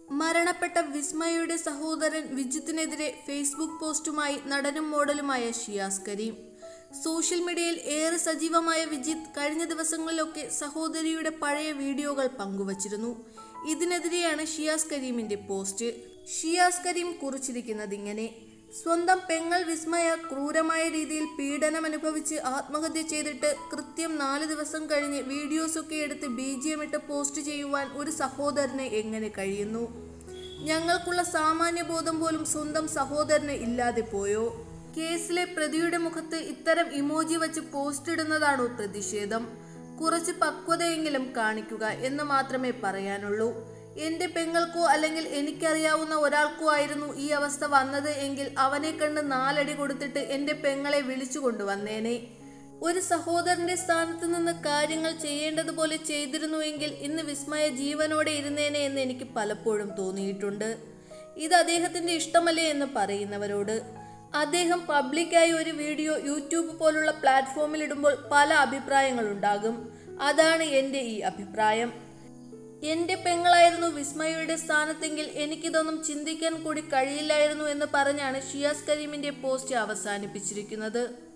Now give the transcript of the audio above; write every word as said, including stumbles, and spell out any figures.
മരണപ്പെട്ട വിസ്മയയുടെ സഹോദരൻ വിജിത്തിനെതിരെ ഫേസ്ബുക്ക് പോസ്റ്റുമായി നടനും മോഡലുമായ ഷിയാസ് കരീം. സോഷ്യൽ മീഡിയയിൽ ഏറെ സജീവമായ വിജിത്ത് കഴിഞ്ഞ ദിവസങ്ങളിലൊക്കെ സഹോദരിയുടെ പഴയ വീഡിയോകൾ പങ്കുവച്ചിരുന്നു. ഇതിനെതിരെയാണ് ഷിയാസ് കരീമിന്റെ പോസ്റ്റ്. ഷിയാസ് കരീം കുറിച്ചിരിക്കുന്നത് ഇങ്ങനെ: സ്വന്തം പെങ്ങൾ വിസ്മയ ക്രൂരമായ രീതിയിൽ പീഡനമനുഭവിച്ച് ആത്മഹത്യ ചെയ്തിട്ട് കൃത്യം നാല് ദിവസം കഴിഞ്ഞ് വീഡിയോസൊക്കെ എടുത്ത് ബി ജി എം ഇട്ട് പോസ്റ്റ് ചെയ്യുവാൻ ഒരു സഹോദരന് എങ്ങനെ കഴിയുന്നു? ഞങ്ങൾക്കുള്ള സാമാന്യബോധം പോലും സ്വന്തം സഹോദരന് ഇല്ലാതെ പോയോ? കേസിലെ പ്രതിയുടെ മുഖത്ത് ഇത്തരം ഇമോജി വച്ച് പോസ്റ്റ് ഇടുന്നതാണോ പ്രതിഷേധം? കുറച്ച് പക്വതയെങ്കിലും കാണിക്കുക എന്ന് മാത്രമേ പറയാനുള്ളൂ. എൻ്റെ പെങ്ങൾക്കോ അല്ലെങ്കിൽ എനിക്കറിയാവുന്ന ഒരാൾക്കോ ആയിരുന്നു ഈ അവസ്ഥ വന്നത് എങ്കിൽ അവനെ കണ്ട് നാലടി കൊടുത്തിട്ട് എൻ്റെ പെങ്ങളെ വിളിച്ചു കൊണ്ടുവന്നേനെ. ഒരു സഹോദരന്റെ സ്ഥാനത്ത് നിന്ന് കാര്യങ്ങൾ ചെയ്യേണ്ടതുപോലെ ചെയ്തിരുന്നുവെങ്കിൽ ഇന്ന് വിസ്മയ ജീവനോടെ ഇരുന്നേനെ എന്ന് എനിക്ക് പലപ്പോഴും തോന്നിയിട്ടുണ്ട്. ഇത് അദ്ദേഹത്തിൻ്റെ ഇഷ്ടമല്ലേ എന്ന് പറയുന്നവരോട്. അദ്ദേഹം പബ്ലിക്കായി ഒരു വീഡിയോ യൂട്യൂബ് പോലുള്ള പ്ലാറ്റ്ഫോമിൽ ഇടുമ്പോൾ പല അഭിപ്രായങ്ങളുണ്ടാകും. അതാണ് എൻ്റെ ഈ അഭിപ്രായം. എൻ്റെ പെങ്ങളായിരുന്നു വിസ്മയയുടെ സ്ഥാനത്തെങ്കിൽ എനിക്കിതൊന്നും ചിന്തിക്കാൻ കൂടി കഴിയില്ലായിരുന്നു എന്ന് പറഞ്ഞാണ് ഷിയാസ് കരീമിൻ്റെ പോസ്റ്റ് അവസാനിപ്പിച്ചിരിക്കുന്നത്.